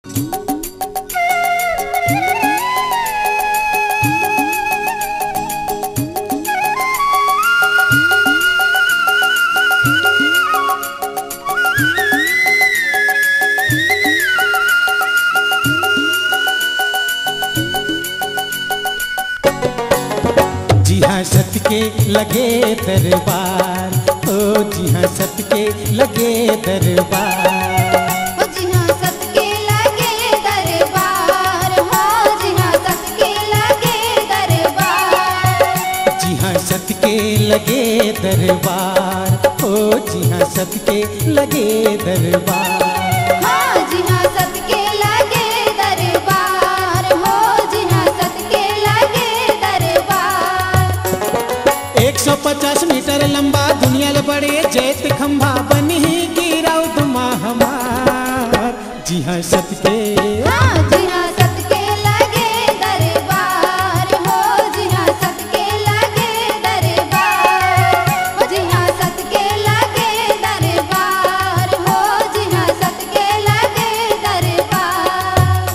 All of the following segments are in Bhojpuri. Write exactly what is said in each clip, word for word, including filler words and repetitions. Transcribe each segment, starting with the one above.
जी हाँ सत के लगे दरबार, ओ जी हाँ सत के लगे दरबार, ओ जी हाँ सत के लगे दरबार, हो जी हाँ सत के लगे दरबार, जी हाँ सत के लगे दरबार, ओ जी हाँ सत के लगे दरबार। हाँ जी हाँ सत के लगे दरबार, हो जी हाँ सत के लगे दरबार। एक सौ पचास मीटर लंबा दुनिया ले बड़े जैत खंभा बनी गिराउ दुमा हमार, जी हाँ सत के हाँ जी हाँ सत के लगे दरबार, हो जी हाँ सत के लगे दरबार, हो जी हाँ सत के लगे दरबार, हो जी हाँ सत के लगे दरबार।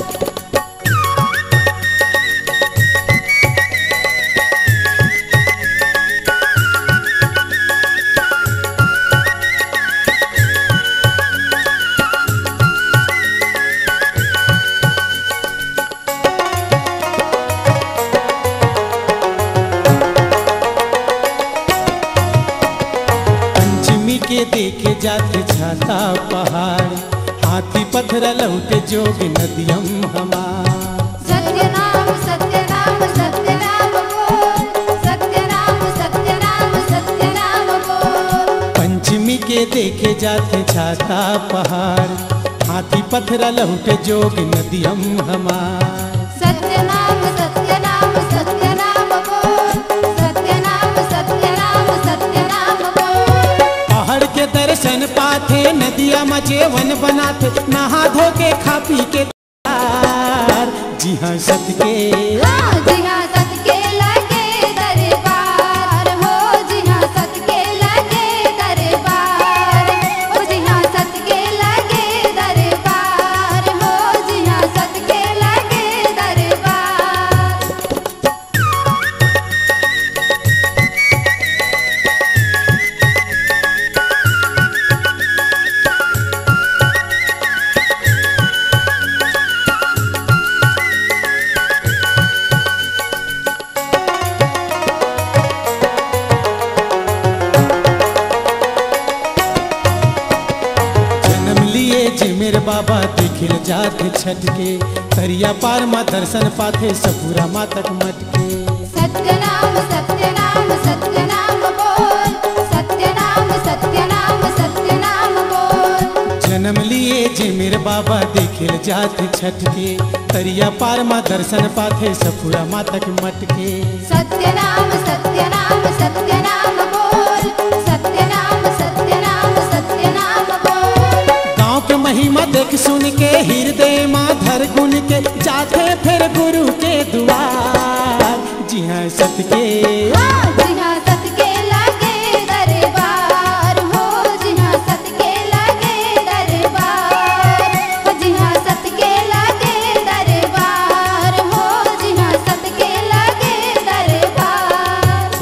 पंचमी के देखे जाते छाता पहाड़, हाथी पत्थर लौटे जोग नदियम हमार। सत्य नाम सत्य नाम सत्य नाम बोल, सत्य नाम सत्य नाम सत्य नाम बोल। पंचमी के देखे जाते छाता पहाड़, हाथी पत्थर लौटे जोग नदियम हमार। सत्य नाम सत्य नाम सत्य नाम बोल, सत्य नाम सत्य नाम सत्य नाम बोल। पहाड़ के दर्शन पाथे नदिया मचे वन बनाते, नहा धो के खा पी के तार, जी हाँ सत के हाँ जी हाँ सत के लगे दरबार, हो जी हाँ सत के लगे दरबार, हो जी हाँ सत के लगे दरबार, हो जी हाँ सत के लगे दरबार। जन्म लिए जे मेरे बाबा देखिल जात छठ के, तरिया पार माँ दर्शन पाथे सपूरा माँ तक मटके। सत्य नाम सत्य नाम सत्य नाम बोल, सत्य नाम सत्य नाम सत्य नाम बोल। जन्म लिए जे मेरे बाबा देखिल जात छठ के, तरिया पार माँ दर्शन पाथे सपूरा माँ तक मटके। सत्य नाम सत्य नाम सत्य नाम बोल, सत्य नाम सत्य नाम सत्य नाम बोल। गाँव के महिमा देख सुन के हृदय माँ धर गुण के, जाते फिर गुरु के दुआर, जी हाँ सत के हाँ जी हाँ सत के लगे दरबार, हो जी हाँ सत के लगे दरबार, हो जी हाँ सत के लगे दरबार, हो जी हाँ सत के लगे दरबार।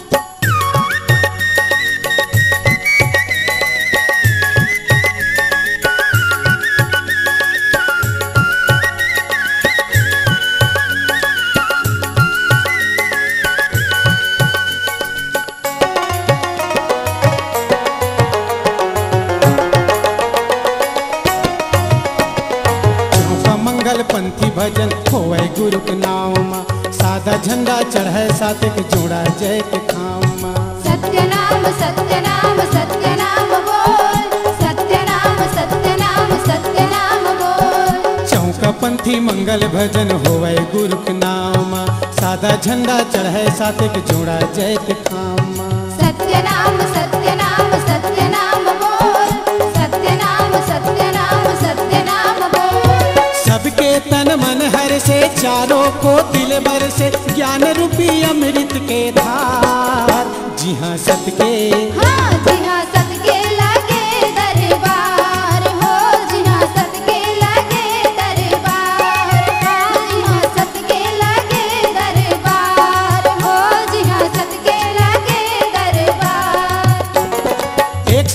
चौका मंगल पंथी भजन होवे गुरु के नाम माँ, सादा झंडा चढ़े साथे के जोड़ा जय के खाम माँ। सत्य नाम सत्य नाम सत्य नाम बोल, सत्य नाम सत्य नाम सत्य नाम बोल। चौका पंथी मंगल भजन होवे गुरु के नाम माँ, सादा झंडा चढ़े साथे के जोड़ा जय के खाम माँ। सत्य नाम सत्य नाम सत्य नाम बोल, सत्य नाम सत्य नाम सत्य नाम बोल। सबके तन मन हर से चारों को दिल भर से, ज्ञान रूपी अमृत के धार, जी हाँ सत के हाँ जी हाँ सत के लगे दरबार, हो जी हाँ सत के लगे दरबार।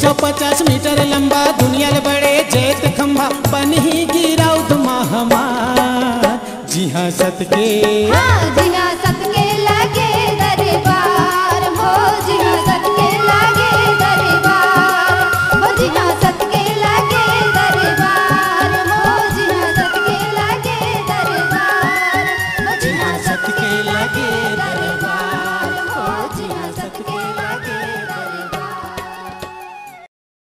सौ पचास मीटर लंबा दुनिया बड़े जैत खंभा बन ही गिराउद महामार। जी हाँ सत के हाँ